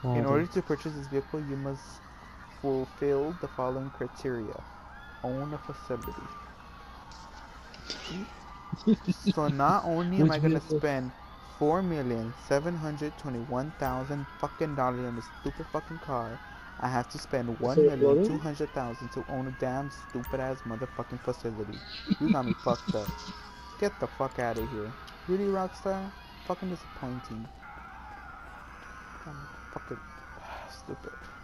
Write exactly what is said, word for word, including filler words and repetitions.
In order to purchase this vehicle, you must fulfill the following criteria. Own a facility. So not only am Which I gonna vehicle? spend four million seven hundred twenty-one thousand fucking dollars on this stupid fucking car, I have to spend one For million two floating? hundred thousand to own a damn stupid ass motherfucking facility. You got me fucked up. Get the fuck out of here. Really, Rockstar? Fucking disappointing. Got me fucking stupid.